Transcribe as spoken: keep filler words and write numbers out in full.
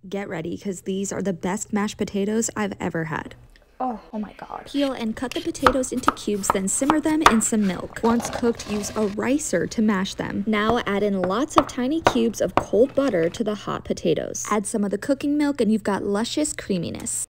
Get ready, because these are the best mashed potatoes I've ever had. Oh, oh my god. Peel and cut the potatoes into cubes, then simmer them in some milk. Once cooked, use a ricer to mash them. Now add in lots of tiny cubes of cold butter to the hot potatoes. Add some of the cooking milk and you've got luscious creaminess.